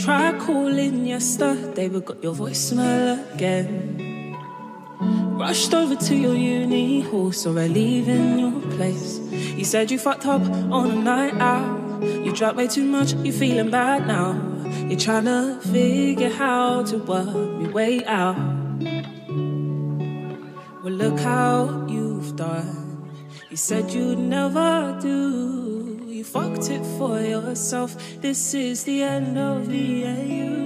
Tried calling yesterday, but got your voicemail again. Rushed over to your uni hall, saw her leaving your place. You said you fucked up on a night out. You drank way too much, you feeling bad now. You're trying to figure how to work your way out. Well, look how you've done. You said you'd never do. You fucked it for yourself. This is the end of the AU.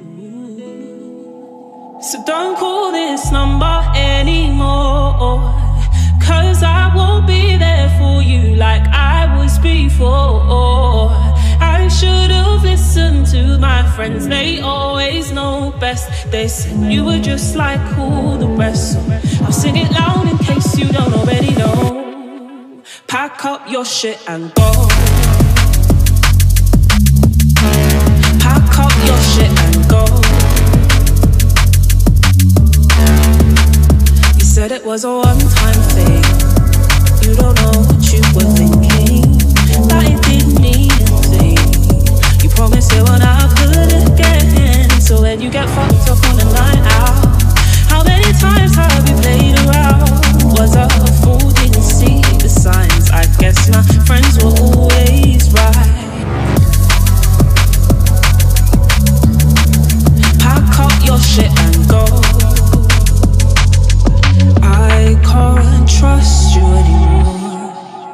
So don't call this number anymore, 'cause I won't be there for you like I was before. I should've listened to my friends, they always know best. They said you were just like all the rest, so I'll sing it loud in case you don't already know. Pack up your shit and go. Pack up your shit and go. You said it was a one-time thing. You don't know what you were thinking, that it didn't mean a thing. You promised it won't happen again. So when you get fucked up on a night out, how many times have you played around? Was I a fool, didn't see the signs? I guess my friends were always right. Pack up your shit and go. I can't trust you anymore.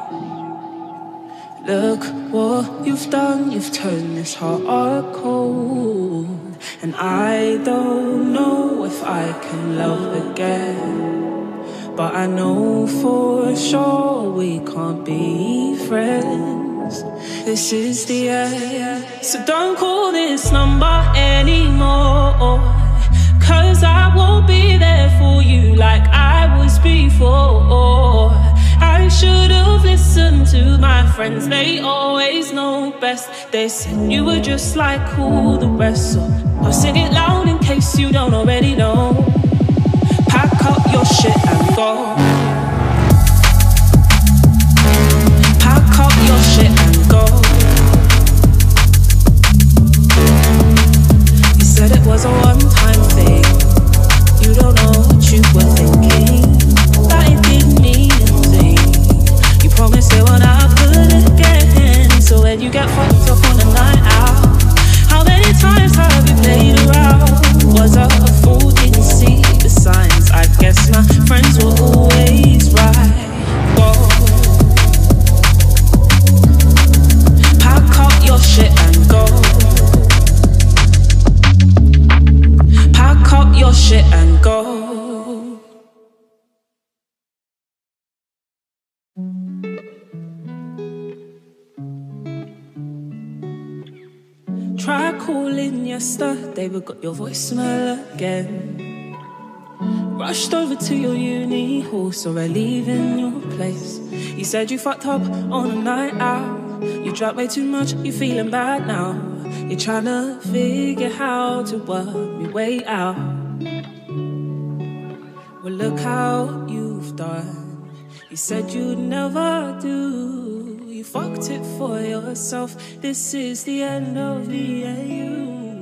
Look what you've done, you've turned this heart cold. And I don't know if I can love again, but I know for sure we can't be friends. This is the end. So don't call this number anymore, 'cause I won't be there for you like I was before. I should've listened to my friends, they always know best. They said you were just like all the rest, so I'll sing it loud in case you don't already know. Pack up your shit and go. Pack up your shit and go. You said it was a one-time thing. You don't know what you were thinking, that it didn't mean a thing. You promised it won't happen again. So when you get fucked up on a night out, how many times have you played around? Was I a fool, didn't see the signs? I guess my friends were always right. Whoa. Pack up your shit and go. Pack up your shit and go. Tried calling yesterday, but got your voicemail again. Rushed over to your uni hall, saw her leaving your place. You said you fucked up on a night out. You drank way too much, you feeling bad now. You're trying to figure how to work your way out. Well, look how you've done. You said you'd never do. You fucked it for yourself. This is the end of the AU.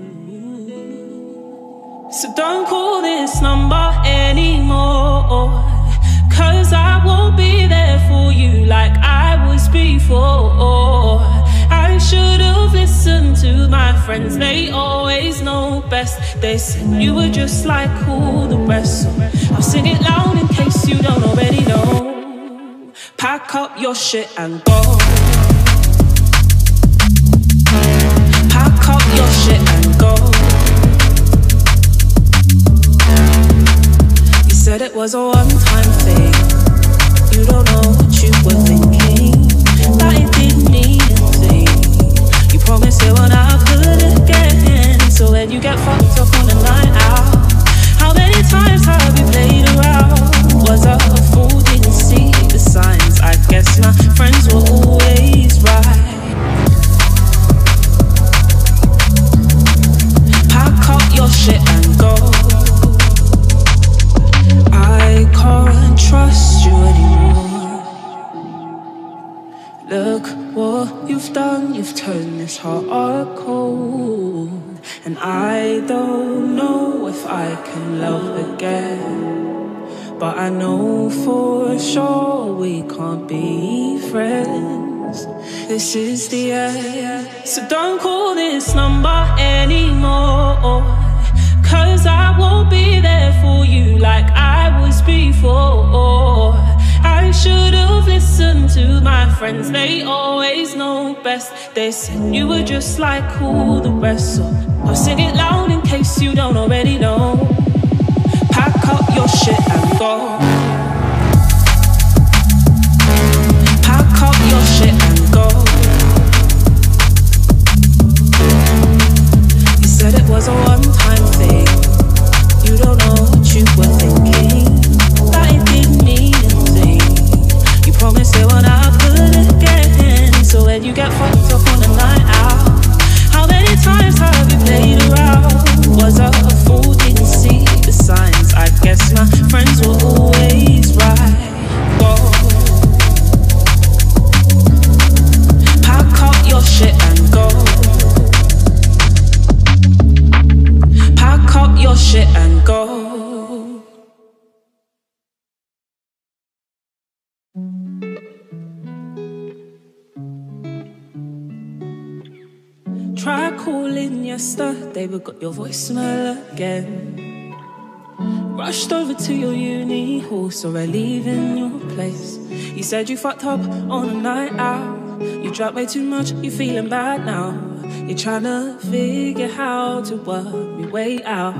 So don't call this number anymore, 'cause I won't be there for you like I was before. I should've listened to my friends, they always know best. They said you were just like all the rest, so I'll sing it loud in case you don't already know. Pack up your shit and go. Pack up your shit and go. You said it was a one-time thing. You don't know what you were thinking, that it didn't mean a thing. You promised it won't happen again. So when you get fucked up on a night out, how many times have you played around? Was I a fool, didn't see the signs? I guess my friends were always right. Pack up your shit and go. I can't trust you anymore. Look what you've done, you've turned this heart cold. And I don't know if I can love again, but I know for sure we can't be friends. This is the end, so don't call this number anymore, 'cause I won't be there for you like I was before. I should have listened to my friends, they always know best. They said you were just like all the rest, so I'll sing it loud in case you don't already know. Pack up your shit and go. Pack up your shit and go. You said it was a one-time thing, you don't know what you were thinking, that it didn't mean a thing. You promised it would happen again, so when you get fucked up on a night out, how many times have you played around? Was I a fool, didn't see the signs? I guess my friends were always right. Whoa. Pack up your shit and go. Pack up your shit and go. Try calling yesterday, but got your voicemail again. Rushed over to your uni hall, so I leave in your place. You said you fucked up on a night out. You drank way too much, you feeling bad now. You're trying to figure how to work me way out.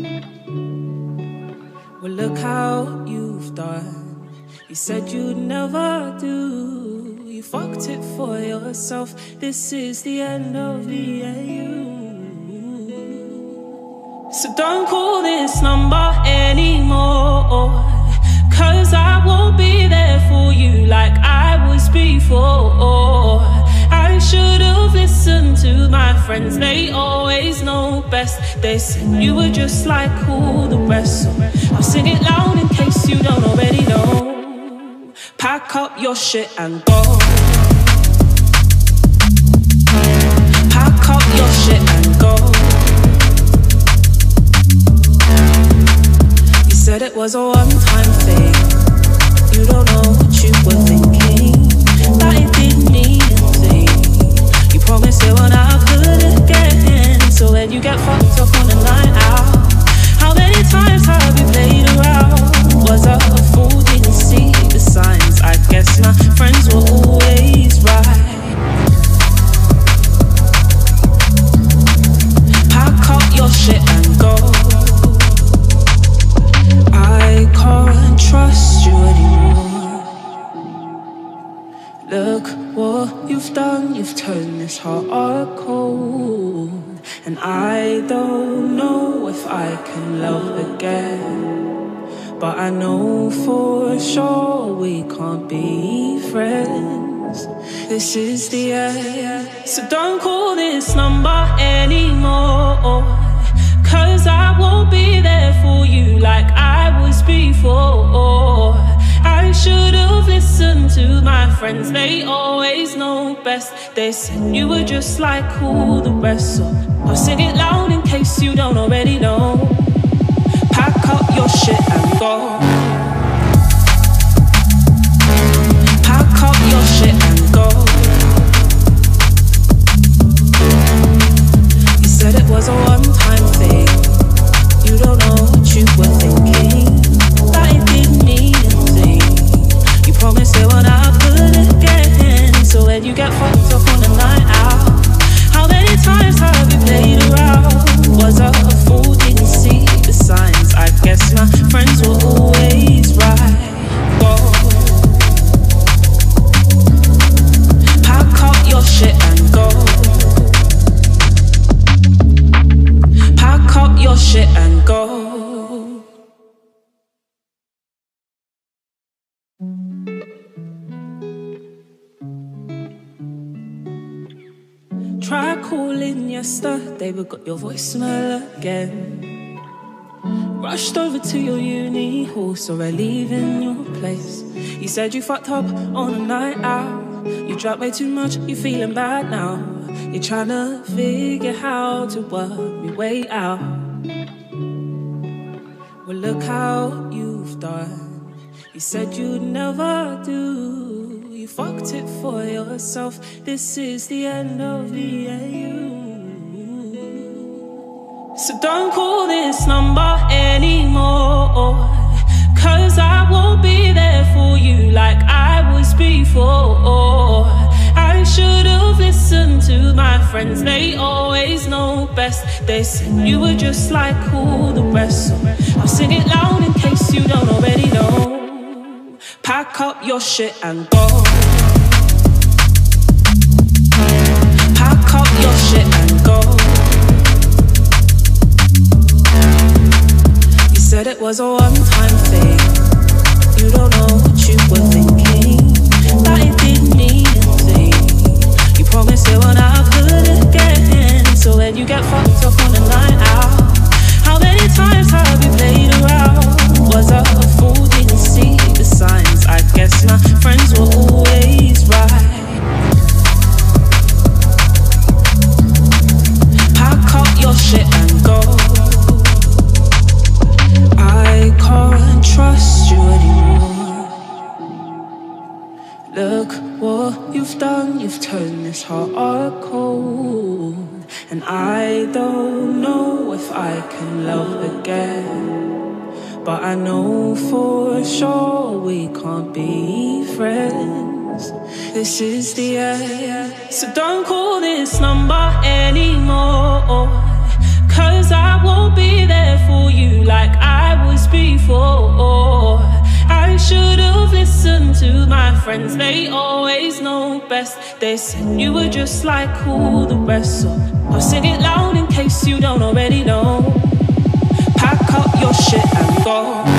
Well, look how you've done. You said you'd never do. You fucked it for yourself. This is the end of the AU. So don't call this number anymore, 'cause I won't be there for you like I was before. I should have listened to my friends, they always know best. They said you were just like all the rest, so I'll sing it loud in case you don't already know. Pack up your shit and go. Pack up your shit and go. You said it was a one-time thing, you don't know what you were thinking, that it didn't mean a thing. You promised it would happen again, so when you get fucked up on a night out, how many times have you played around? Was I a fool, didn't see the signs? I guess my friends were always right. Pack up your shit and go. I can't trust you anymore. Look what you've done, you've turned this heart cold. And I don't know if I can love again, but I know for sure we can't be friends. This is the end, so don't call this number anymore, 'cause I won't be there for you like I was before. I should have listened to my friends, they always know best. They said you were just like all the rest, so I'll sing it loud in case you don't already know. Pack up your shit and go. Pack up your shit and go. You said it was a one-time thing, you don't know what you were thinking, that it didn't mean a thing. You promised it would happen again, so when you get fucked up on a night out, how many times have you played around? Was I a fool, didn't see the signs? I guess my friends were always right. Whoa. Pack up your shit and go. Pack up your shit and go. Try calling yesterday, but got your voicemail again. Rushed over to your uni hall, so I leave in your place. You said you fucked up on a night out. You drank way too much, you feeling bad now. You're trying to figure how to work me way out. Well, look how you've done. You said you'd never do. You fucked it for yourself. This is the end of the AU. So don't call this number anymore, 'cause I won't be there for you like I was before. I should have listened to my friends, they always know best. They said you were just like all the rest, so I'll sing it loud in case you don't already know. Pack up your shit and go. Pack up your shit and go. You said it was a one-time thing. You don't know what you were thinking, that it didn't mean a thing. You promised it would happen again. So when you get fucked up on a night out, how many times have you played around? Was I a fool, didn't see the signs? I guess my friends were always right. Pack up your shit and go. I can't trust you anymore. Look what you've done, you've turned this heart cold. And I don't know if I can love again, but I know for sure we can't be friends. This is the end. So don't call this number anymore, 'cause I won't be there for you like I was before. I should have listened to my friends, they always know best. They said you were just like all the rest, so I'll sing it loud in case you don't already know. Pack up your shit and go.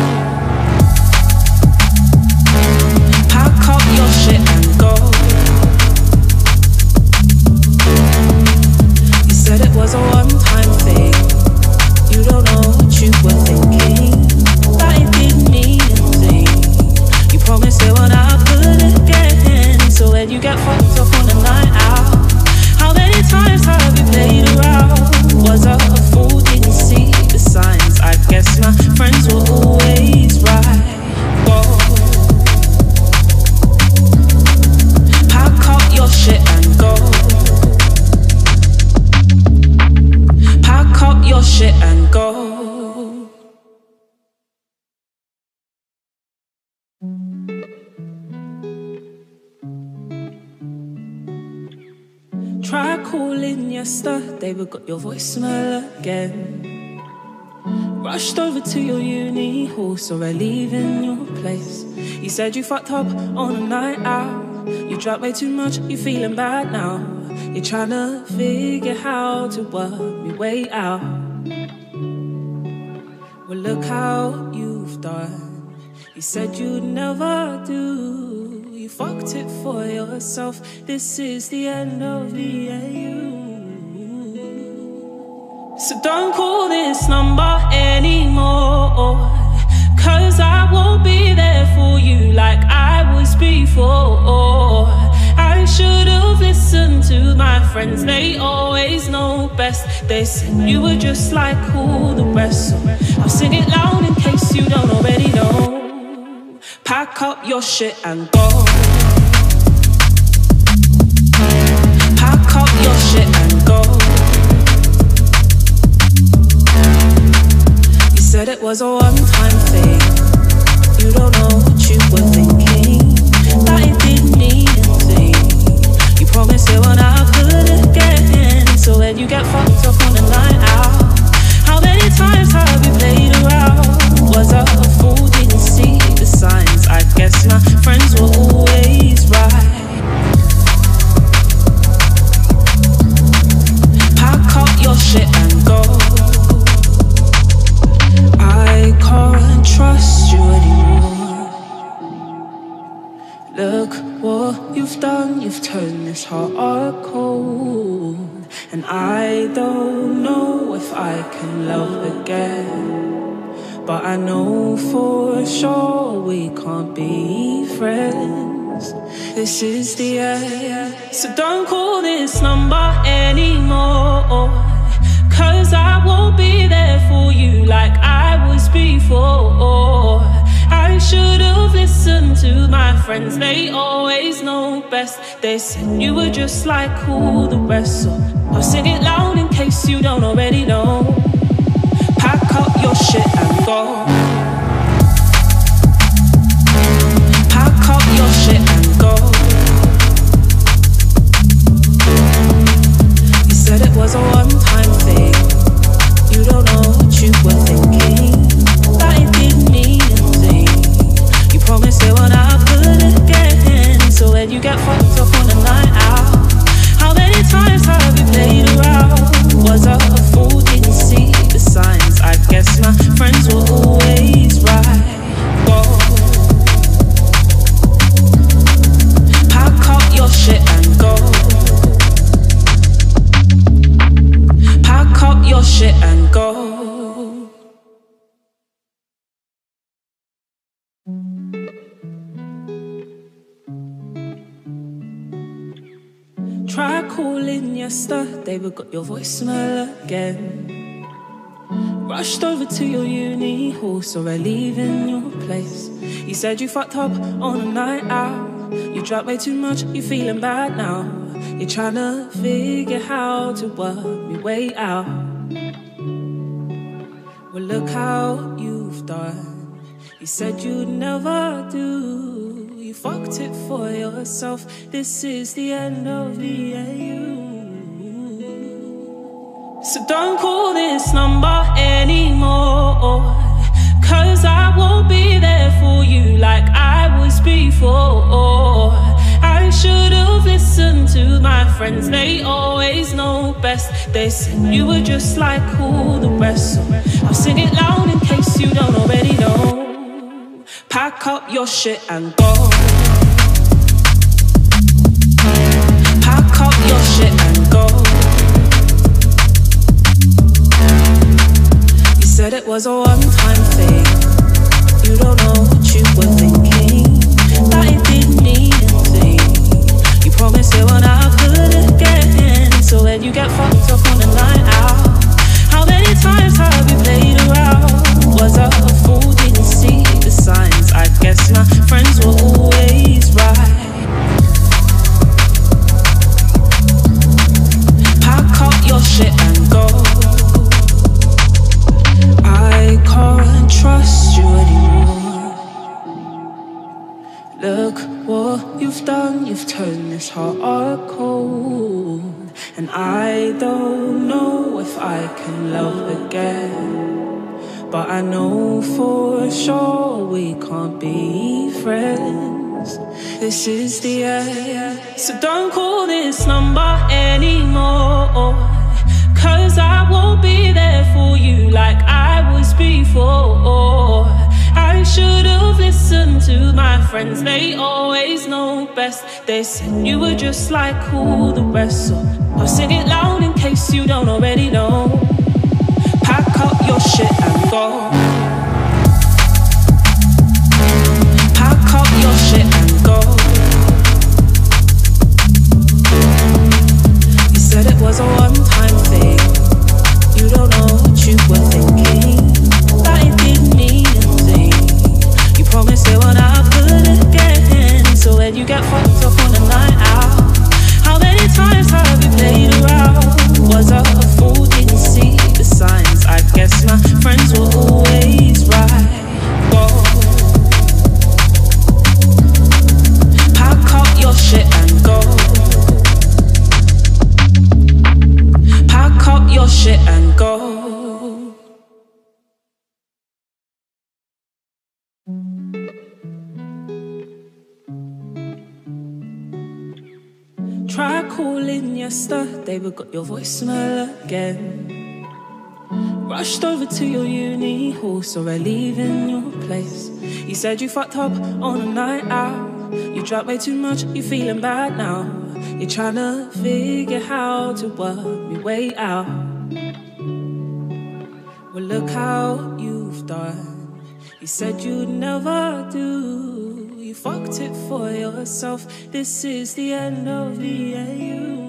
Pack up your shit and go. You said it was a one-time thing. You don't know what you were thinking, that it didn't mean a thing. You promised it would happen again. So when you get fucked up on a night out, how many times have you played around? Was I a fool, didn't see the signs? I guess my friends were always right. Whoa. Pack up your shit and go. Pack up your shit and go. Try calling yesterday, but got your voicemail again. Rushed over to your uni hall, so I leave in your place. You said you fucked up on a night out. You drank way too much, you feeling bad now. You're trying to figure how to work me way out. Well, look how you've done. You said you'd never do. You fucked it for yourself. This is the end of the AU. So don't call this number anymore, 'cause I won't be there for you like I was before. I should have listened to my friends, they always know best. They said you were just like all the rest, so I'll sing it loud in case you don't already know. Pack up your shit and go. Pack up your shit and go. You said it was a one-time thing. You don't know what you were thinking, that it didn't mean a thing. You promised it would happen again. So when you get fucked up on a night out, how many times have you played around? Was I a fool, didn't see the signs? I guess my friends were always right. Pack up your shit and go. I can't trust you anymore. Look what you've done, you've turned this heart cold. And I don't know if I can love again, but I know for sure we can't be friends. This is the end. So don't call this number anymore, 'cause I won't be there for you like I was before. I should have listened to my friends, they always know best. They said you were just like all the rest, so I'll sing it loud in case you don't already know. Pack up your shit and go. Pack up your shit and go. You said it was a one-time thing. You don't know what you were thinking, that it didn't mean a thing. You promised it would happen again. So when you get fucked up on a night out, how many times have you played around? Was I a fool, didn't see the signs? I guess my friends were always right. Whoa. Pack up your shit and go. Pack up your shit and go. Try calling yesterday, but got your voicemail again. Rushed over to your uni hall, so I leave in your place. You said you fucked up on a night out. You drank way too much, you feeling bad now. You're trying to figure how to work your way out. Well, look how you've done. You said you'd never do. You fucked it for yourself. This is the end of the AU. So don't call this number anymore, 'cause I won't be there for you like I was before. I should have listened to my friends, they always know best. They said you were just like all the rest, so I'll sing it loud in case you don't already know. Pack up your shit and go. Pack up your shit and go. You said it was a one-time thing. You don't know what you were thinking, that it didn't mean a thing. You promised it would happen again. So when you get fucked up on a night out, how many times have you played around? Was I a fool, didn't see the signs? I guess my friends were always right. Pack up your shit and go. I can't trust you anymore. Look what you've done, you've turned this heart cold. And I don't know if I can love again, but I know for sure we can't be friends. This is the end. So don't call this number anymore, 'cause I won't be there for you like I was before. I should have listened to my friends, they always know best. They said you were just like all the rest, so I'll sing it loud in case you don't already know. Pack up your shit and go. Pack up your shit and go. You said it was a one-time thing. You don't know what you were thinking, that it didn't mean a thing. You promised it would happen again. So when you get fucked up on a night out, how many times have you played around? Was I a fool, didn't see the signs? I guess my friends were always right. Whoa. Pack up your shit and go. Pack up your shit and go. Try calling yesterday, but got your voicemail again. Rushed over to your uni hall, so I leave in your place. You said you fucked up on a night out. You drank way too much, you feeling bad now. You're trying to figure how to work your way out. Well, look how you've done. You said you'd never do. You fucked it for yourself. This is the end of the AU.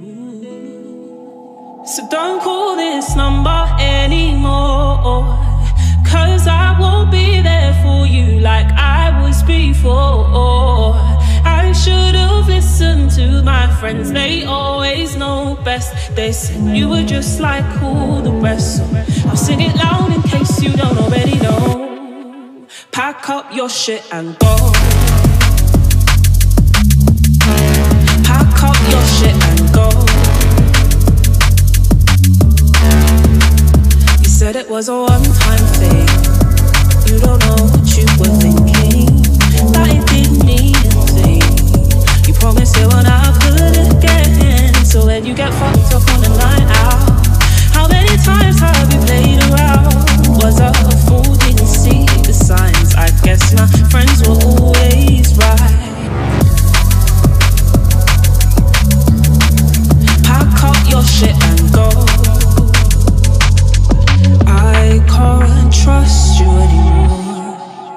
So don't call this number anymore, 'cause I won't be there for you like I was before. I should've listened to my friends, they always know best. They said you were just like all the rest, so I'll sing it loud in case you don't already know. Pack up your shit and go. Pack up your shit and go. You said it was a one-time thing. You don't know what you were thinking, that it didn't mean a thing. You promised it when I could again. So when you get fucked up on a night out, how many times have you played around? Was I a fool, didn't see the signs? I guess my friends were always right. Pack up your shit and go. I can't trust you anymore.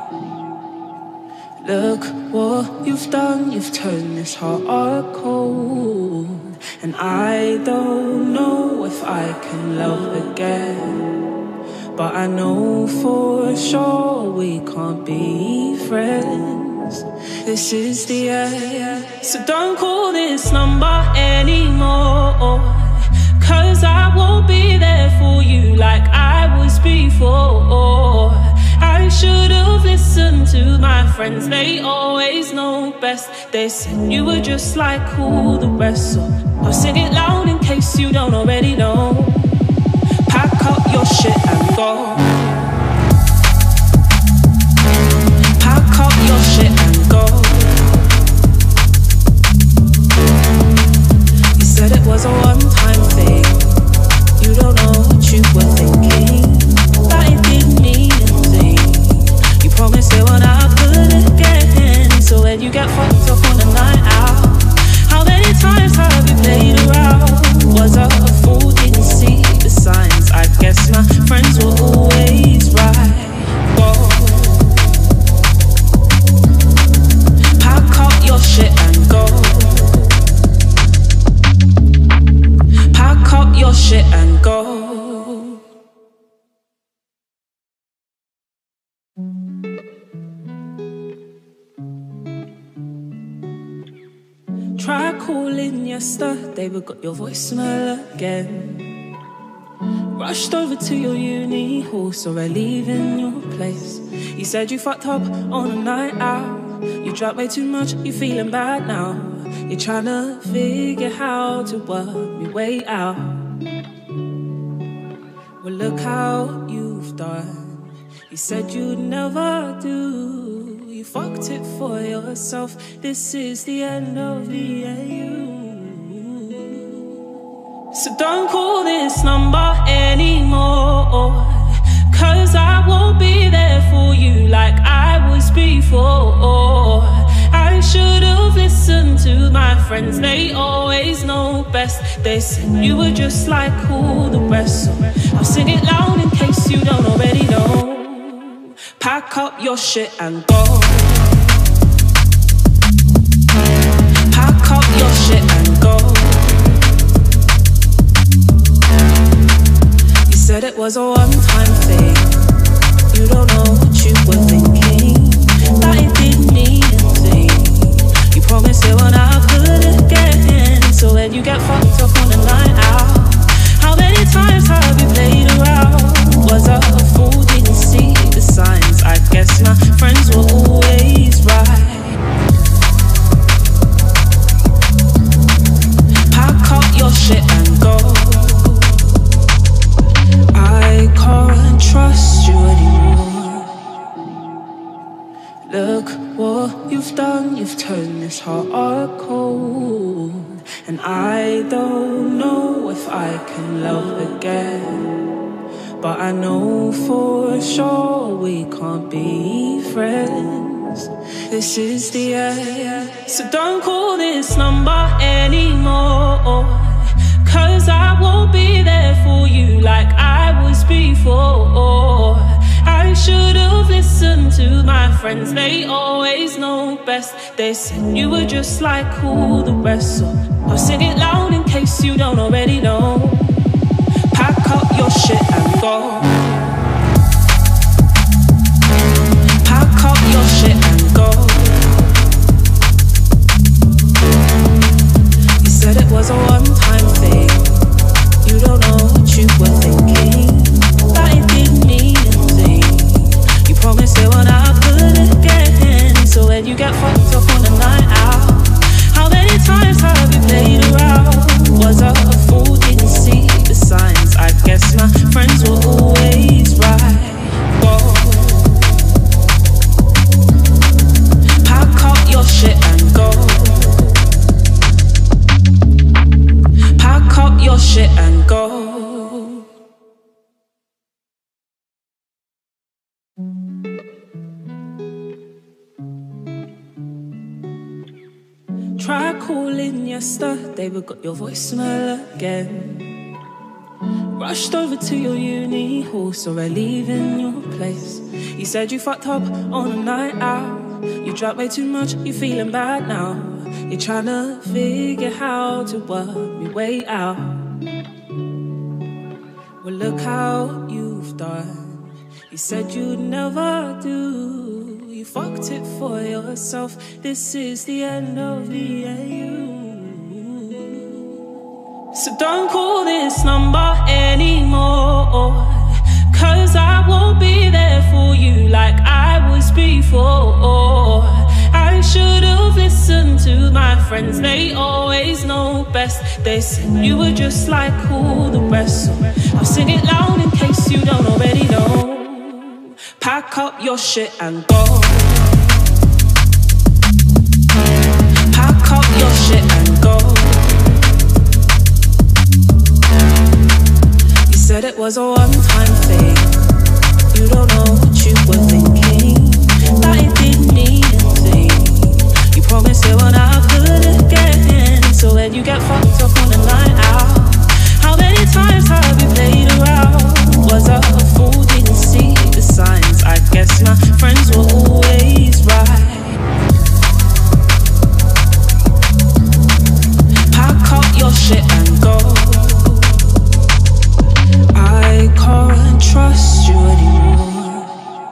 Look what you've done, you've turned this heart cold. And I don't know if I can love again, but I know for sure we can't be friends. This is the end. So don't call this number anymore, 'cause I won't be there for you like I was before. I should've listened to my friends, they always know best. They said you were just like all the rest, so I'll sing it loud in case you don't already know. Pack up your shit and go. Pack up your shit and go. You said it was a one-time thing. You don't know what you were thinking, that it didn't mean a thing. You promised it when I could again. So when you get fucked up on a night out, how many times have you played around? Was I a fool, didn't see the signs? I guess my friends were always right. Whoa. Pack up your shit and go. Pack up your shit and go. Try calling yesterday, but got your voicemail again. Rushed over to your uni hall, so I leave in your place. You said you fucked up on a night out. You drank way too much, you feeling bad now. You're trying to figure how to work your way out. Well, look how you've done. You said you'd never do. You fucked it for yourself. This is the end of the AU. So don't call this number anymore, 'cause I won't be there for you like I was before. I should've listened to my friends, they always know best. They said you were just like all the rest, so I'll sing it loud in case you don't already know. Pack up your shit and go. Pack up your shit and go. You said it was a one-time thing. You don't know what you were thinking, that it didn't mean a thing. You promised it when I could again. So when you get fucked up on a night out, how many times have you played around? Was I a fool, didn't see the signs? I guess my friends were always right. Pack up your shit and go. I can't trust you anymore. Look what you've done, you've turned this heart cold. And I don't know if I can love again, but I know for sure we can't be friends. This is the end. So don't call this number anymore, 'cause I won't be there for you like I was before. I should've listened listen to my friends, they always know best. They said you were just like all the rest, so I'll sing it loud in case you don't already know. Pack up your shit and go. Pack up your shit and go. You said it was a one-time thing. You don't know what you were thinking, that it didn't mean a thing. You promised it would happen again. So when you get fucked up on a night out, how many times have you played around? Was I a fool, didn't see the signs? I guess my friends were always right. Whoa. Pack up your shit and go. Pack up your shit and go. Try calling yesterday, but got your voicemail again. Rushed over to your uni hall, so I leave in your place. You said you fucked up on a night out. You drank way too much, you're feeling bad now. You're trying to figure how to work your way out. Well, look how you've done. You said you'd never do. You fucked it for yourself. This is the end of the AU. So don't call this number anymore, 'cause I won't be there for you like I was before. I should have listened to my friends, they always know best. They said you were just like all the rest, so I'll sing it loud in case you don't already know. Pack up your shit and go. Pack up your shit and go. You said it was a one-time thing. You don't know what you were thinking, that it didn't mean a thing. You promised it would happen again. So when you get fucked up on a night out, how many times have you played around? Was I a fool, didn't see the signs? I guess my friends were always right. Pack up your shit and go. I can't trust you anymore.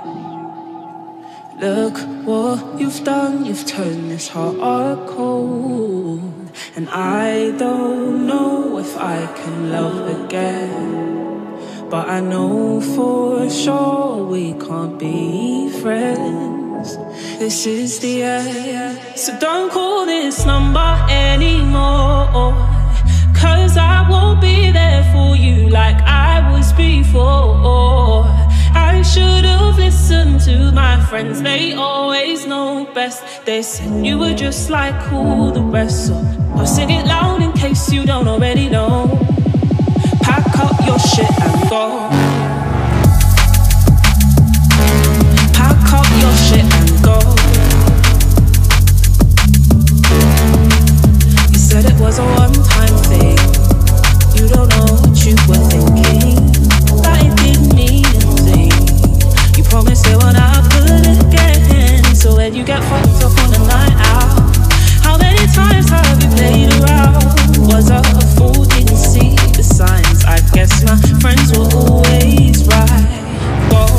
Look what you've done, you've turned this heart cold. And I don't know if I can love again, but I know for sure we can't be friends. This is the end. So don't call this number anymore, 'cause I won't be there for you like I was before. I should have listened to my friends, they always know best. They said you were just like all the rest, so I'll sing it loud in case you don't already know. Pack up your shit and go. Pack up your shit and go. You said it was a one-time thing. You don't know what you were thinking, that it didn't mean a thing. You promised it would happen again. So when you get fucked up on a night out, how many times have you played around? Was I a fool, didn't see the signs? I guess my friends were always right. Whoa.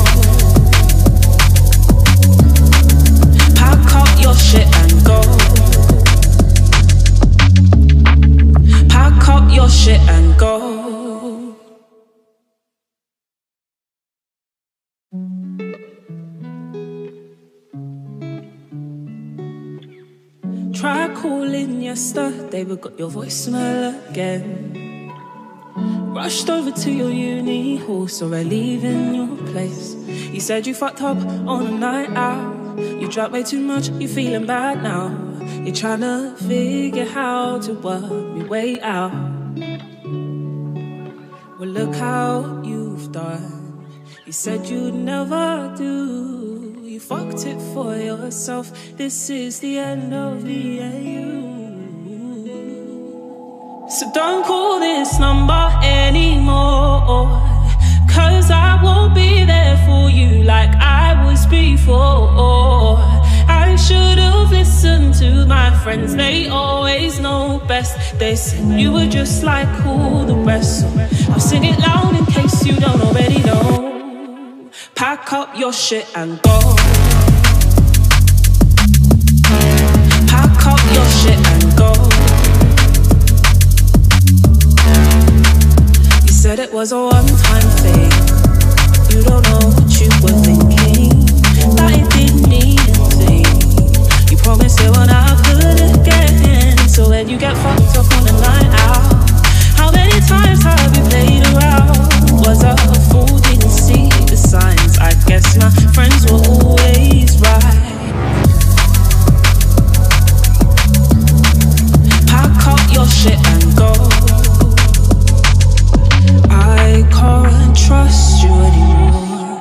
Pack up your shit and go. Pack up your shit and go. Try calling yesterday, but got your voicemail again. Rushed over to your uni hall, so I leave in your place. You said you fucked up on a night out. You drank way too much, you're feeling bad now. You're trying to figure how to work your way out. Well, look how you've done. You said you'd never do. You fucked it for yourself. This is the end of the AU. So don't call this number anymore, 'cause I won't be there for you like I was before. I should have listened to my friends, they always know best. They said you were just like all the rest, so I'll sing it loud in case you don't already know. Pack up your shit and go. Pack up your shit and go. You said it was a one-time thing. You don't know what you were thinking, that it didn't mean a thing. You promised it won't happen again. So when you get fucked up on a night out, how many times have you played around? Was I a fool, didn't see the signs? I guess my friends were always right. Pack up your shit and go. I can't trust you anymore.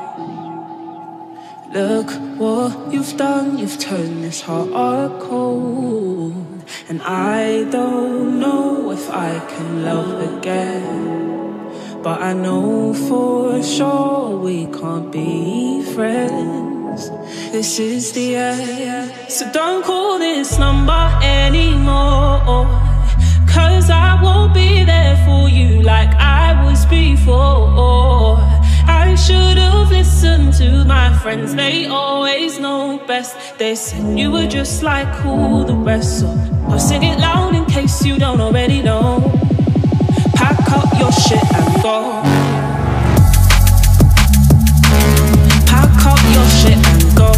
Look what you've done, you've turned this heart cold. And I don't know if I can love again, but I know for sure we can't be friends. This is the end, so don't call this number anymore, 'cause I won't be there for you like I was before. I should have listened to my friends, they always know best. They said you were just like all the rest, so I'll sing it loud in case you don't already know. Pack up your shit and go. Pack up your shit and go.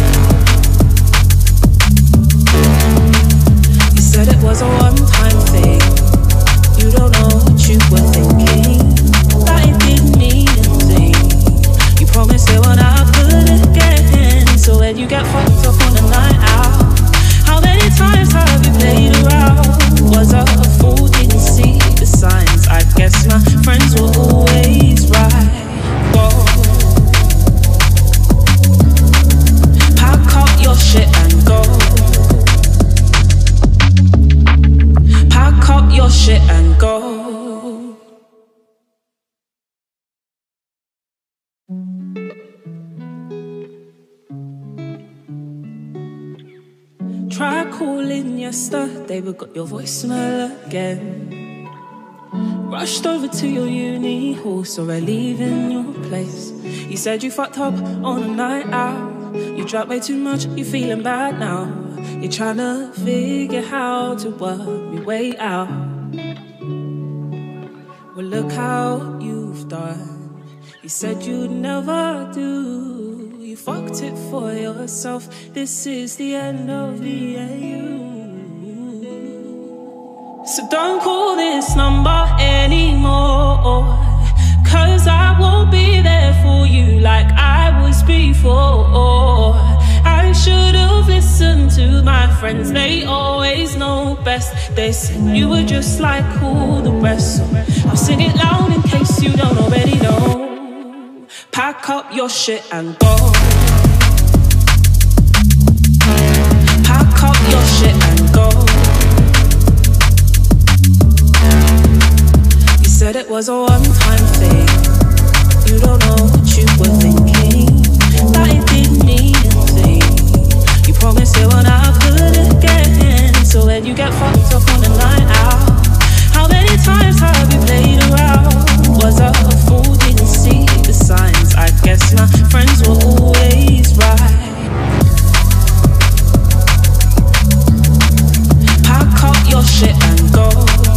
You said it was a one-time thing. You don't know what you were thinking, that it didn't mean a thing. You promised it won't happen again. So when you get fucked up on a night out, how many times have you played around? Was I a fool, didn't see the signs? I guess my friends were always right. Whoa. Pack up your shit and go. Pack up your shit and go. Try calling yesterday, but got your voicemail again. Rushed over to your uni hall, so I leave in your place. You said you fucked up on a night out. You drank way too much, you feeling bad now. You're trying to figure how to work your way out. Well, look how you've done. You said you'd never do. You fucked it for yourself. This is the end of the AU. So don't call this number anymore, 'cause I won't be there for you like I was before. I should have listened to my friends, they always know best. They said you were just like all the rest, so I'll sing it loud in case you don't already know. Pack up your shit and go. Pack up your shit and go. You said it was a one-time thing. You don't know what you were thinking, that it didn't mean a thing. You promised it won't happen again. So when you get fucked up on a night out, how many times have you played around? Was I a fool, didn't see the signs? I guess my friends were always right. Pack up your shit and go.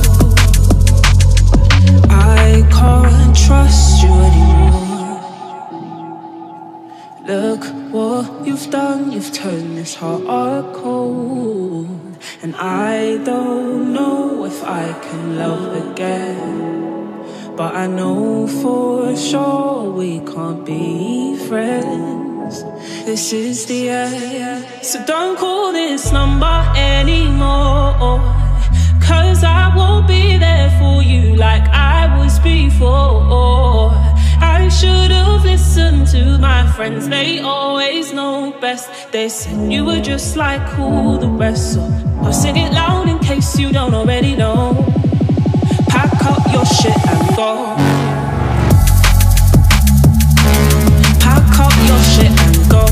I can't trust you anymore. Look what you've done, you've turned this heart cold. And I don't know if I can love again, but I know for sure we can't be friends. This is the end, so don't call this number anymore, 'cause I won't be there for you like I was before. I should have listened to my friends, they always know best. They said you were just like all the rest, so I'll sing it loud in case you don't already know. Pack up your shit and go. Pack up your shit and go.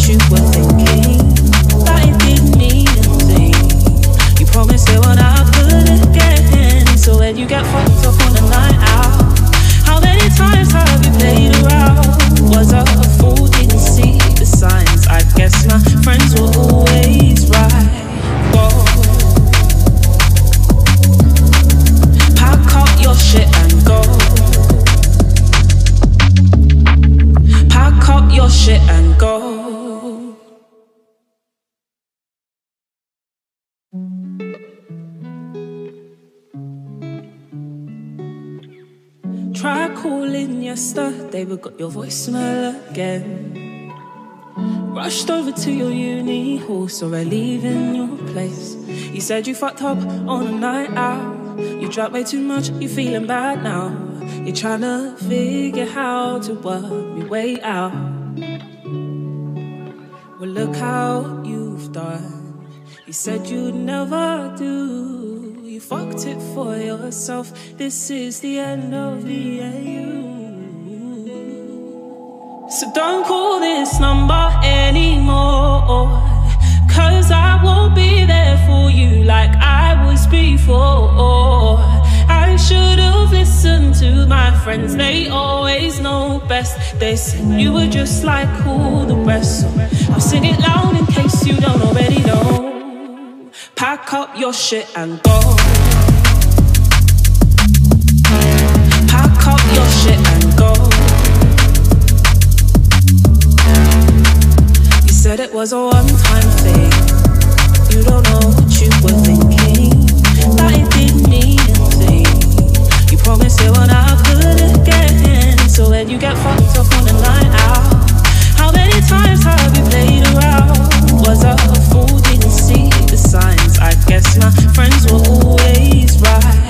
what you were thinking, that it didn't mean a thing. You promised it would happen again. So when you get fucked up on a night out, how many times have you played around? Was I a fool, didn't see the signs? I guess my friends were always right. Whoa. Pack up your shit and go. Pack up your shit and go. Try calling yesterday, but got your voicemail again. Rushed over to your uni hall, saw her leaving your place. You said you fucked up on a night out. You drank way too much, you feeling bad now. You're trying to figure how to work your way out. Well, look how you've done. You said you'd never do. You fucked it for yourself. This is the end of the AU. So don't call this number anymore, 'cause I won't be there for you like I was before. I should have listened to my friends, they always know best. They said you were just like all the rest, so I'll sing it loud in case you don't already know. Pack up your shit and go. Pack up your shit and go. You said it was a one-time thing. You don't know what you were thinking, that it didn't mean a thing. You promised it would happen again. So when you get fucked up on a night out, how many times have you played around? Was I a fool, didn't see the signs? I guess my friends were always right.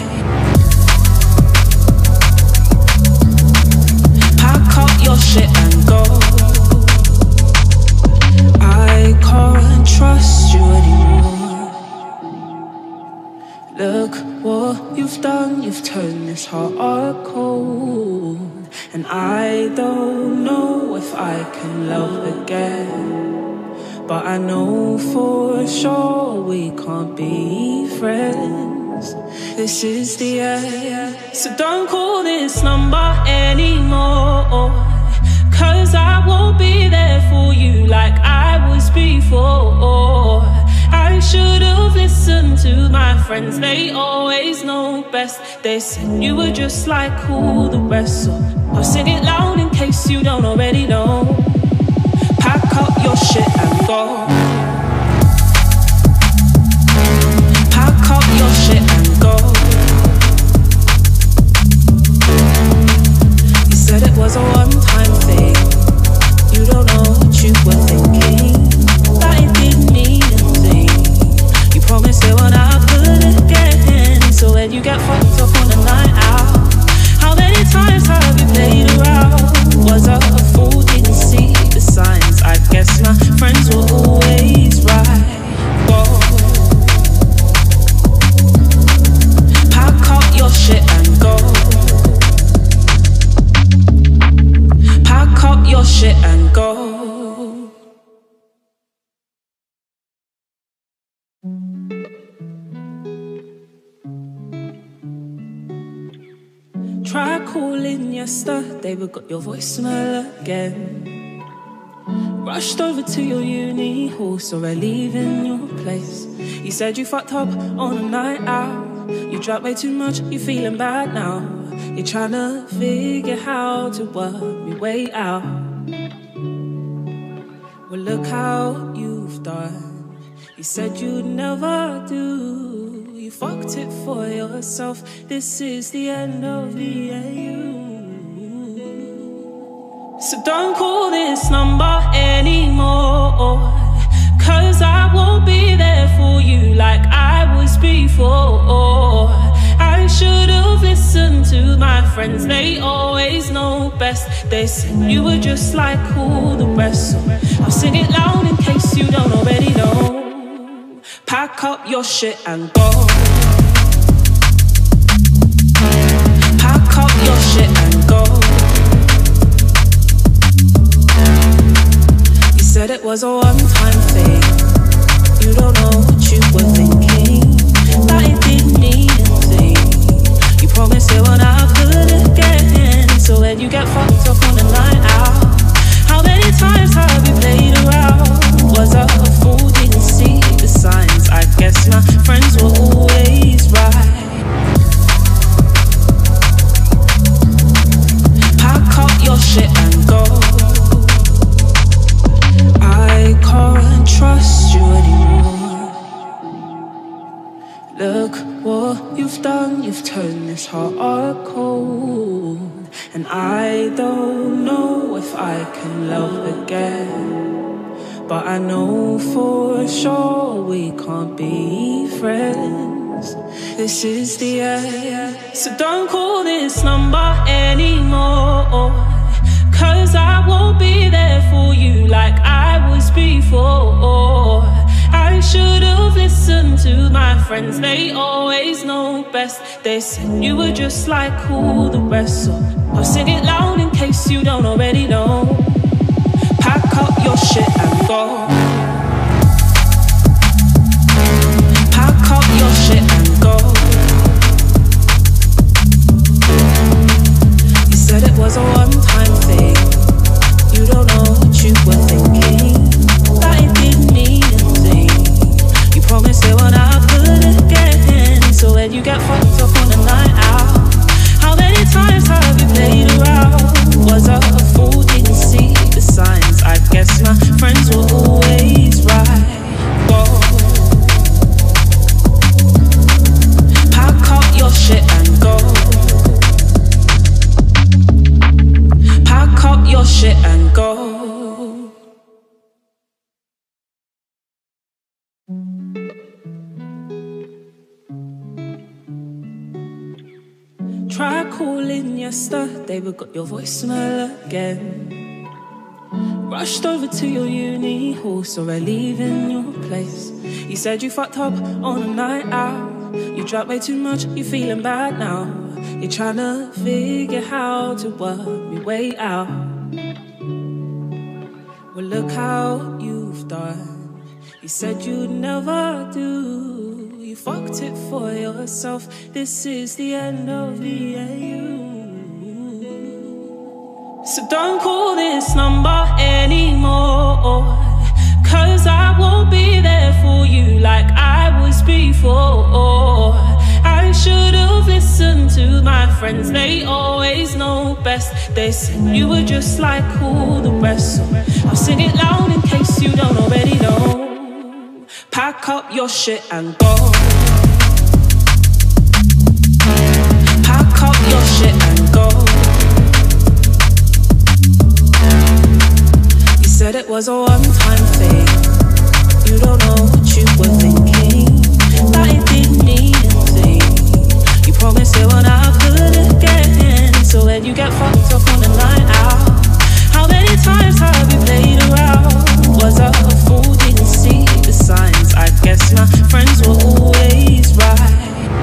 Pack up your shit and go. I can't trust you anymore. Look what you've done, you've turned this heart cold. And I don't know if I can love again, but I know for sure we can't be friends. This is the end. So don't call this number anymore, 'cause I won't be there for you like I was before. I should have listened to my friends, they always know best. They said you were just like all the rest, so I'll sing it loud in case you don't already know. Pack up your shit and go. Pack up your shit and go. You said it was a one-time thing. You don't know what you were thinking, that it didn't mean a thing. You promised it would happen again. So when you get fucked up on a night out, how many times have you played around? Was I a fool, didn't see the signs? I guess my friends were always right. Whoa. Pack up your shit and go. Pack up your shit and go. Try calling yesterday, but got your voicemail again. Rushed over to your uni hall, saw her leaving your place. You said you fucked up on a night out. You drank way too much, you feeling bad now. You're trying to figure how to work your way out. Well, look how you've done. You said you'd never do. You fucked it for yourself. This is the end of the AU. So don't call this number anymore, 'cause I won't be there for you like I was before. I should have listened to my friends, they always know best. They said you were just like all the rest, so I'll sing it loud in case you don't already know. Pack up your shit and go. Pack up your shit and go. You said said it was a one-time thing. You don't know what you were thinking, that it didn't mean a thing. You promised it would happen again. So when you get fucked up on a night out, how many times have you played around? Was I a fool, didn't see the signs? I guess my friends were always right. Pack up your shit and go. I can't trust you anymore. Look what you've done, you've turned this heart cold. And I don't know if I can love again, but I know for sure we can't be friends. This is the end, so don't call this number anymore, 'cause I won't be there for you like I was before. I should have listened to my friends, they always know best. They said you were just like all the rest, so I'll sing it loud in case you don't already know. Pack up your shit and go. Pack up your shit and go. You said it was a one-time thing. You don't know what you were thinking, that it didn't mean a thing. You promised it would happen again. So when you get fucked up on a night out, how many times have you played around? Was I a fool, didn't see the signs? I guess my friends were always right. Whoa. Pack up your shit and go. Pack up your shit and go. Try calling yesterday, but got your voicemail again. Rushed over to your uni hall, so I leave in your place. You said you fucked up on a night out. You drank way too much, you feeling bad now. You're trying to figure how to work me way out. Well, look how you've done. You said you'd never do. You fucked it for yourself. This is the end of the AU. So don't call this number anymore, 'cause I won't be there for you like I was before. I should have listened to my friends, they always know best. They said you were just like all the rest, so I'll sing it loud in case you don't already know. Pack up your shit and go. Pack up your shit and go. You said it was a one-time thing. You don't know what you were thinking, that it didn't mean a thing. You promised it would happen again. So when you get fucked up on a night out, how many times have you played around? Was I a fool, didn't see the signs? I guess my friends were always right.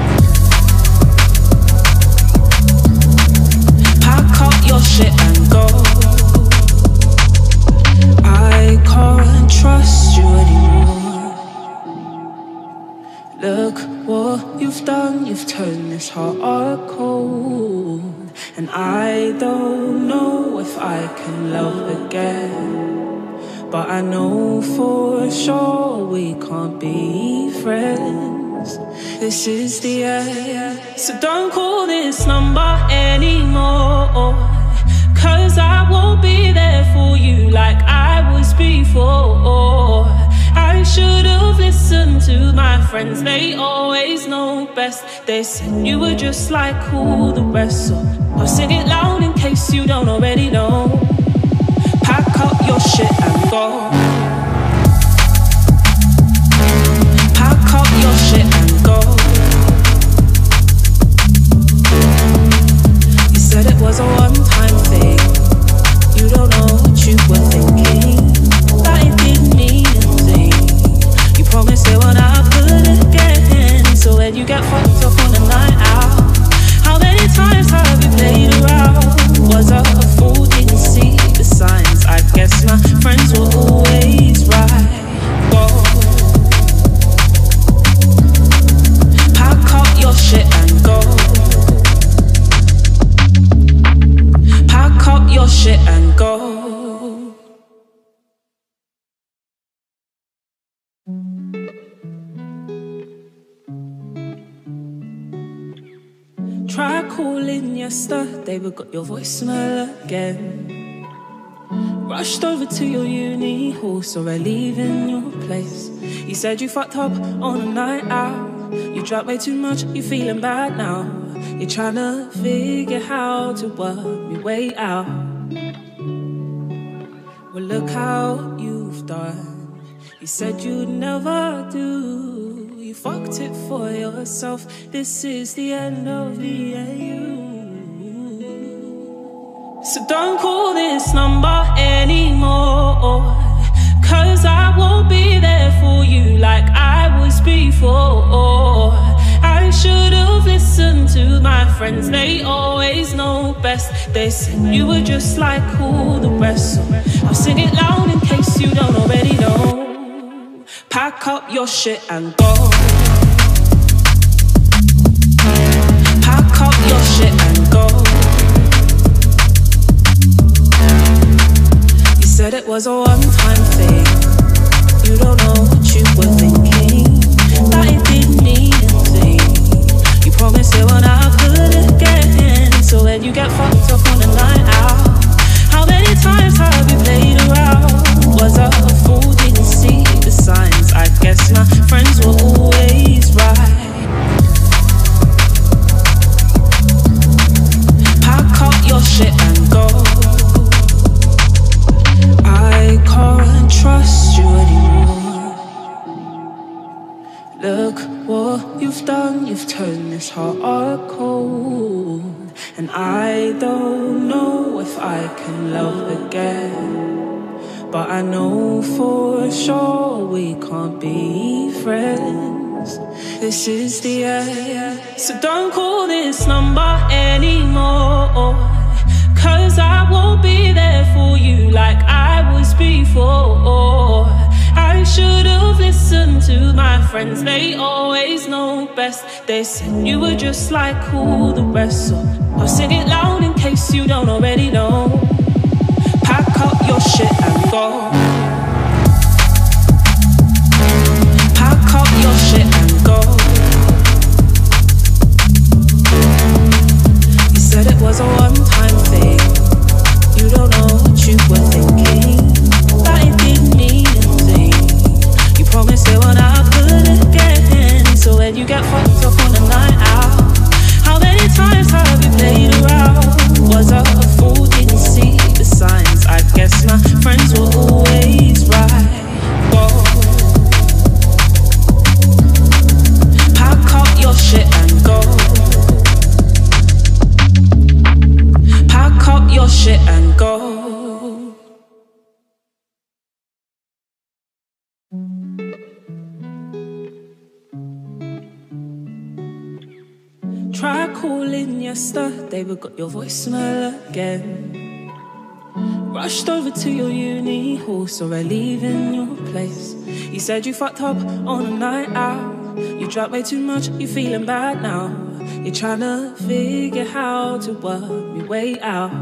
Pack up your shit and go. I can't trust you anymore. Look what you've done, you've turned this heart cold. And I don't know if I can love again, but I know for sure we can't be friends. This is the end, so don't call this number anymore, 'cause I won't be there for you like I was before. I should have listened to my friends, they always know best. They said you were just like all the rest, so I'll sing it loud in case you don't already know. Pack up your shit and go. Pack up your shit and go. You said it was a one-time thing. You don't know what you were thinking, that it didn't mean a thing. You promised it would happen again. So when you get fucked up on a night out, how many times have you played around? Was I a fool, didn't see calling yesterday, but got your voicemail again. Rushed over to your uni hall, saw her leaving your place. You said you fucked up on a night out. You drank way too much, you feeling bad now. You're trying to figure how to work your way out. Well, look how you've done. You said you'd never do. You fucked it for yourself. This is the end of the AU. So don't call this number anymore, 'cause I won't be there for you like I was before. I should have listened to my friends, they always know best. They said you were just like all the rest, so I'll sing it loud in case you don't already know. Pack up your shit and go. Pack up your shit and go. You said it was a one-time thing. You don't know what you were thinking, that it didn't mean a thing. You promised it won't happen again. So when you get fucked up on a night out, how many times have you played around? Was I a fool, didn't see the signs? I guess my friends were always right. Pack up your shit and go. I can't trust you anymore. Look what you've done, you've turned this heart cold. And I don't know if I can love again, but I know for sure we can't be friends. This is the end. So don't call this number anymore, 'cause I won't be there for you like I was before. I should have listened to my friends, they always know best. They said you were just like all the rest, so I'll sing it loud in case you don't already know. Pack up your shit and go. Pack up your shit and go. You said it was a one-time thing. You don't know what you were thinking, that it didn't mean a thing. You promised it won't happen again. So when you get fucked up on a night out, how many times have you played around? Was I a fool, didn't see the signs? I guess my friends were always right. Whoa. Pack up your shit and go. Pack up your shit and go. Tried calling yesterday, but got your voicemail again. Rushed over to your uni hall, saw her leaving your place. You said you fucked up on a night out. You drank way too much, you feeling bad now. You're trying to figure how to work your way out.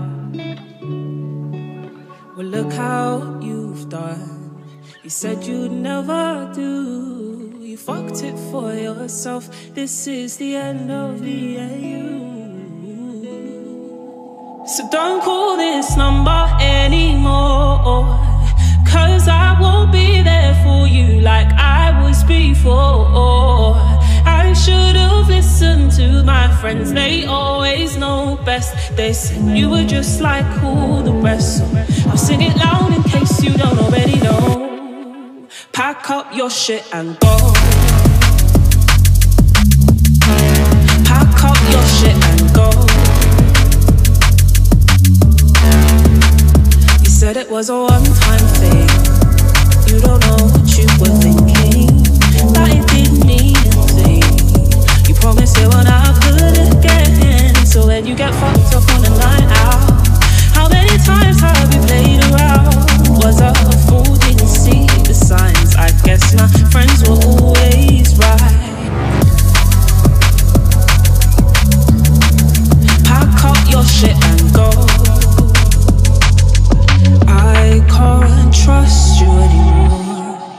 Well, look how you've done. You said you'd never do. You fucked it for yourself. This is the end of the AU. So don't call this number anymore, 'cause I won't be there for you like I was before. I should have listened to my friends, they always know best. They said you were just like all the rest, so I'll sing it loud in case you don't already know. Pack up your shit and go. Pack up your shit and go. You said it was a one-time thing. You don't know what you were thinking, that it didn't mean a thing. You promised it won't happen again. So when you get fucked up on a night out, how many times have you played around? Was I a fool, didn't see the signs? I guess my friends were always right. Pack up your shit and go. I can't trust you anymore.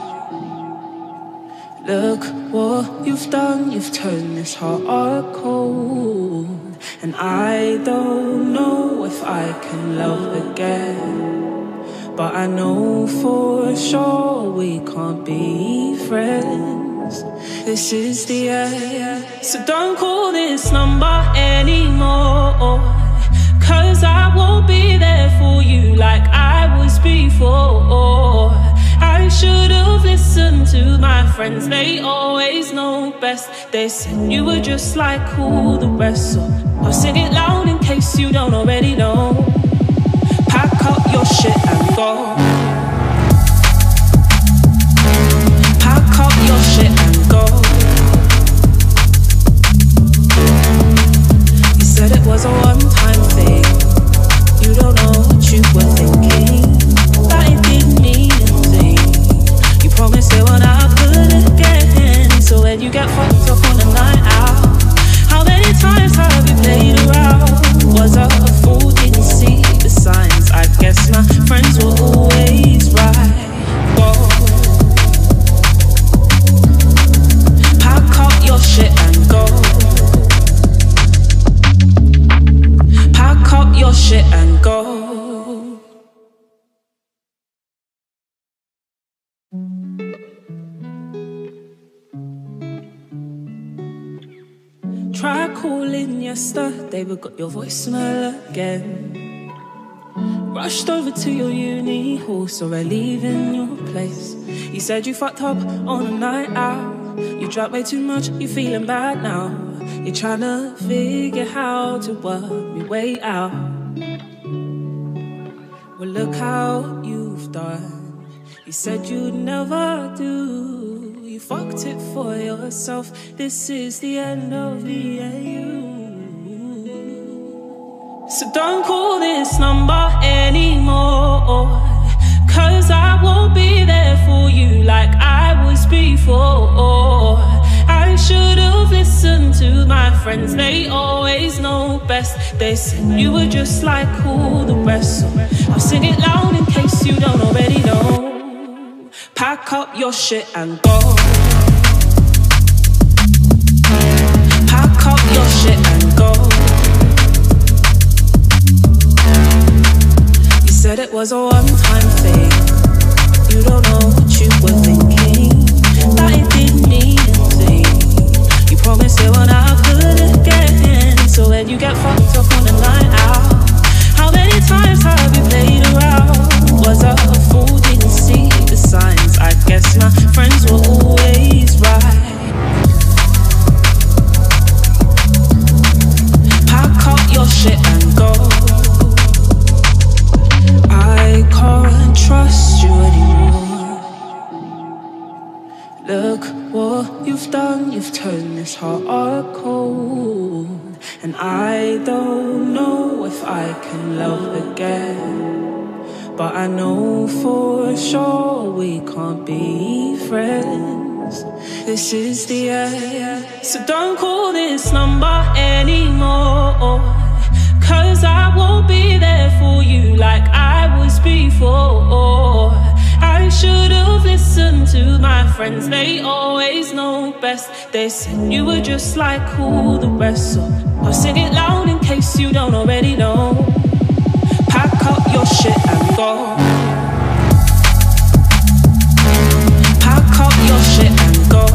Look what you've done, you've turned this heart cold. And I don't know if I can love again, but I know for sure we can't be friends. This is the end, so don't call this number anymore, 'cause I won't be there for you like I was before. I should have listened to my friends, they always know best. They said you were just like all the rest, so I'll sing it loud in case you don't already know. Pack up your shit and go. Pack up your shit and go. You said it was a one-time thing, you don't know what you were thinking, that it didn't mean a thing. You promised it would happen again, so when you get fucked up on a night out, how many times have you played around? Was I a fool, didn't see the signs? I guess my friends were always right. Whoa. Pack up your shit and go. Pack up your shit and go. Try calling yesterday, but got your voicemail again. Rushed over to your uni hall, so I leave in your place. You said you fucked up on a night out. You drank way too much, you feeling bad now. You're trying to figure how to work your way out. Well, look how you've done. You said you'd never do. You fucked it for yourself. This is the end of the AU. So don't call this number anymore, 'cause I won't be there for you like I was before. I should have listened to my friends, they always know best. They said you were just like all the rest, so I'll sing it loud in case you don't already know. Pack up your shit and go. Pack up your shit and go. You said it was a one-time thing, you don't know what you were thinking, that it didn't mean a thing. You promised it would happen again, so when you get fucked up on a night out, how many times have you played around? Was I a fool, didn't see the signs? I guess my friends were always right. Pack up your shit and go. I can't trust you anymore. Look what you've done, you've turned this heart cold. And I don't know if I can love again, but I know for sure we can't be friends. This is the end, so don't call this number anymore, 'cause I won't be there for you like I was before. I should have listened to my friends, they always know best. They said you were just like all the rest, so I'll sing it loud in case you don't already know. Pack up your shit and go. Pack up your shit and go.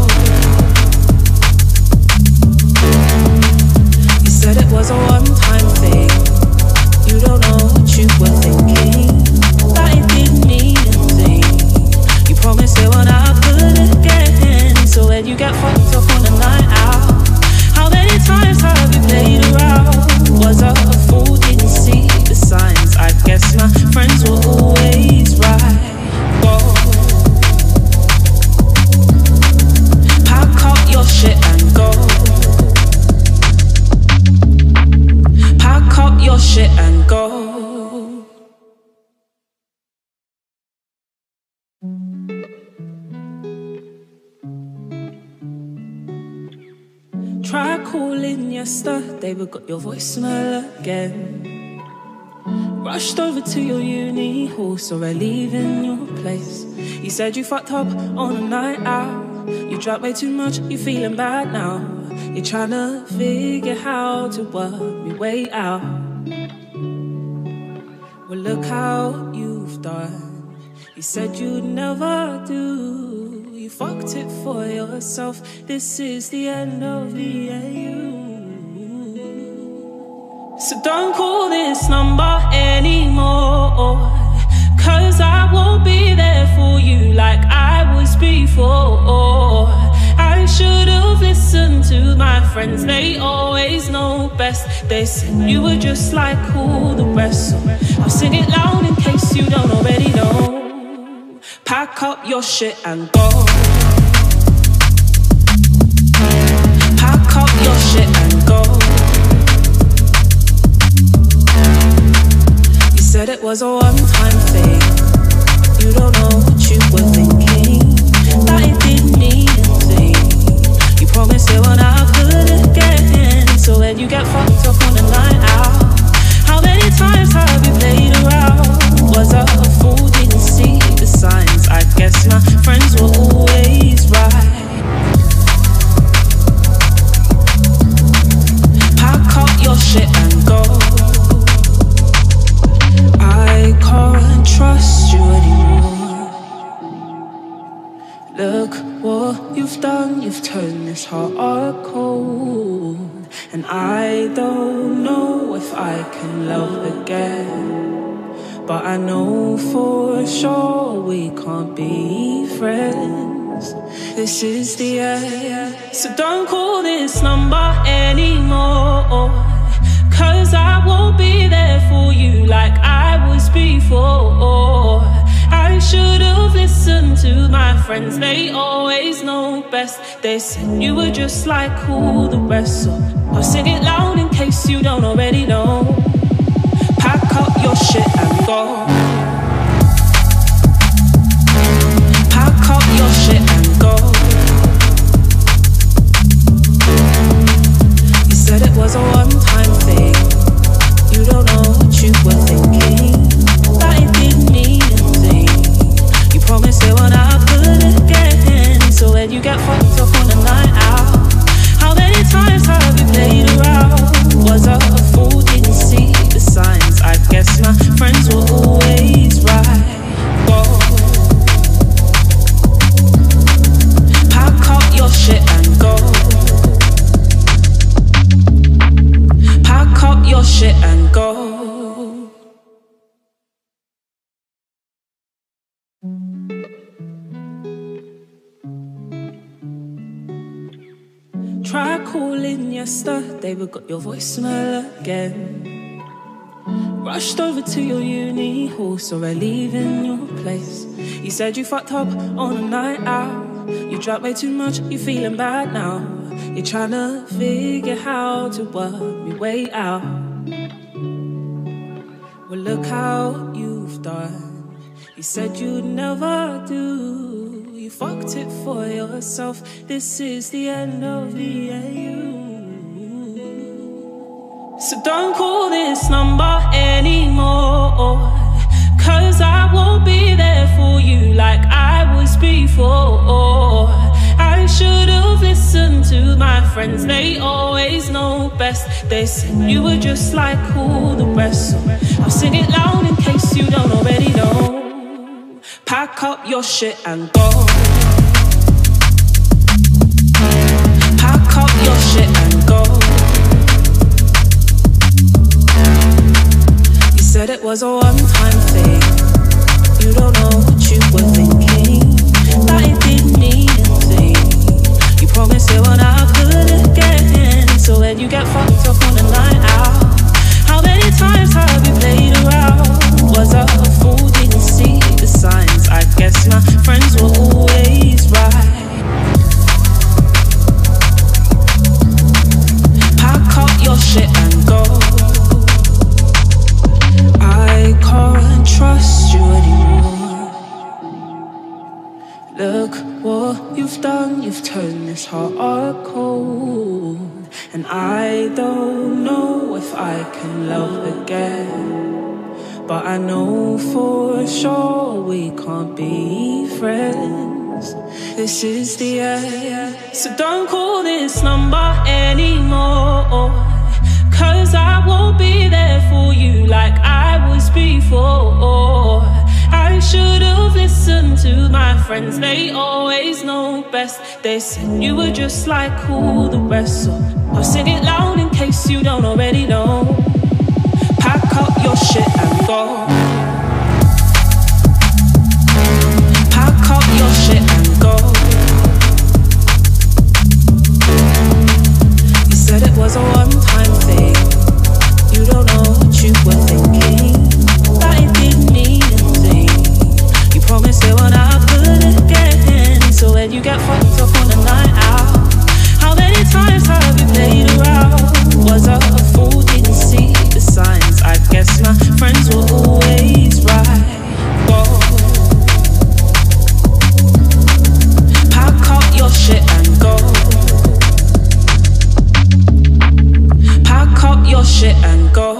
You said it was a one-time thing, you don't know what you were thinking, that it didn't mean a thing. You promised it would happen again, so when you get fucked up on a night out, how many times have you played around? Was I a fool, didn't see the signs? I guess my friends were always right. Whoa. Pack up your shit and go. Pack up your shit and go. Try calling yesterday, but got your voicemail again. Rushed over to your uni hall, so I leave in your place. You said you fucked up on a night out. You drank way too much, you're feeling bad now. You're trying to figure how to work me way out. Well, look how you've done. You said you'd never do. You fucked it for yourself. This is the end of the AU. So don't call this number anymore, 'cause I won't be there for you like I was before. I should have listened to my friends, they always know best. They said you were just like all the rest, so I'll sing it loud in case you don't already know. Pack up your shit and go. Pack up your shit and go. You said it was a one-time thing. You don't know what you were thinking, that it didn't mean a thing. You promised it won't happen again. So when you get fucked up on a night out, how many times have you played around? Was I a fool, didn't see the signs? I guess my friends were always right. Pack up your shit and go. I can't trust you anymore. Look what you've done, you've turned this heart cold. And I don't know if I can love again, but I know for sure we can't be friends. This is the end. So don't call this number anymore, 'cause I won't be there for you like I was before. I should have listened to my friends, they always know best. They said you were just like all the rest, so I'll sing it loud in case you don't already know. Pack up your shit and go. Pack up your shit and go. You said it was a one-time thing. You don't know what you were thinking, that it didn't mean a thing. You promised it won't happen again. So when you get fucked up on a night out, how many times have you played around? Was I a fool, didn't see the signs? I guess my friends were always right. Whoa. Pack up your shit and go. Pack up your shit and go. Try calling yesterday, but got your voicemail again. Rushed over to your uni hall, so I leave in your place. You said you fucked up on a night out. You drank way too much, you're feeling bad now. You're trying to figure how to work me way out. Well, look how you've done. You said you'd never do. You fucked it for yourself. This is the end of the AU. So don't call this number anymore, 'cause I won't be there for you like I was before. I should have listened to my friends, they always know best. They said you were just like all the rest, so I'll sing it loud in case you don't already know. Pack up your shit and go. Pack up your shit and go. You said it was a one-time thing. You don't know what you were thinking, that it didn't mean a thing. You promised it won't happen again. So when you get fucked up on a night out, how many times have you played around? Was I a fool, didn't see the signs? I guess my friends were always right. Pack up your shit and go. I can't trust you anymore. Look what you've done, you've turned this heart cold. And I don't know if I can love again, but I know for sure we can't be friends. This is the end. So don't call this number anymore, 'cause I won't be there for you like I was before. I should have listened to my friends, they always know best. They said you were just like all the rest, so I'll sing it loud in case you don't already know. Pack up your shit and go. Pack up your shit and go. You said it was a one-time thing. You don't know what you were thinking, that it didn't mean a thing. You promised it would happen again. So when you get fucked up on a night out, how many times have you played around? Was I a fool, didn't see the signs? I guess my friends were always right. Whoa. Pack up your shit and go. Pack up your shit and go.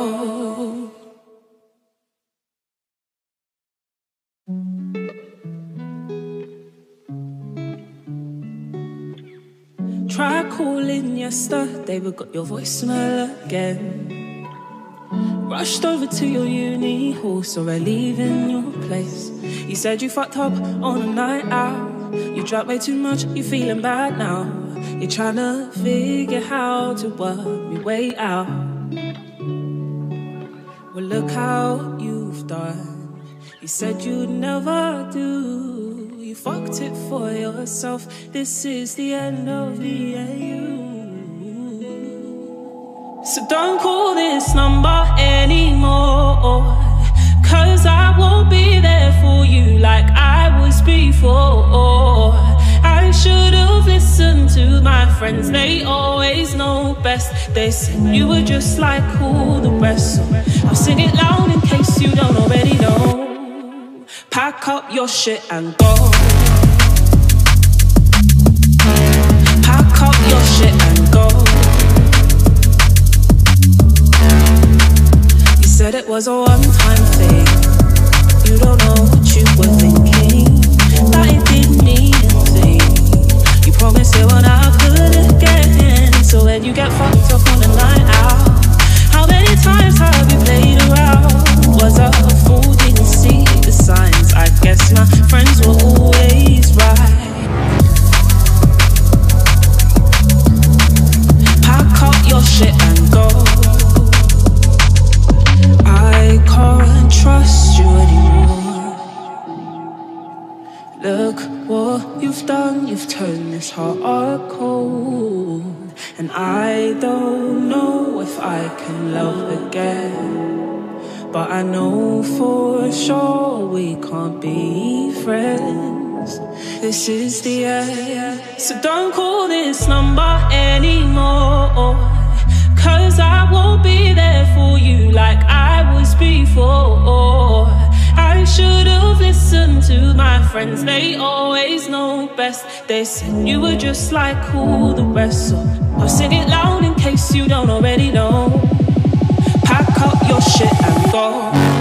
Try calling yesterday, but got your voicemail again. Rushed over to your uni hall, so I leave in your place. You said you fucked up on a night out. You drank way too much, you feeling bad now. You're trying to figure how to work your way out. Well, look how you've done. You said you'd never do. You fucked it for yourself. This is the end of the AU. So don't call this number anymore, 'cause I won't be there for you like I was before. I should have listened to my friends, they always know best. They said you were just like all the rest, so I'll sing it loud in case you don't already know. Pack up your shit and go. Pack up your shit and go. You said it was a one-time thing. You don't know what you were thinking, that it didn't mean a thing. You promised it would happen again. So when you get fucked up on a night out, how many times have you played around? Was I a fool, didn't see the signs? I guess my friends were always right. Pack up your shit and go. I can't trust you anymore. Look what you've done, you've turned this heart cold. And I don't know if I can love again, but I know for sure we can't be friends. This is the end. So don't call this number anymore, 'cause I won't be there for you like I was before. I should have listened to my friends, they always know best. They said you were just like all the rest, so I'll sing it loud in case you don't already know. Pack up your shit and go.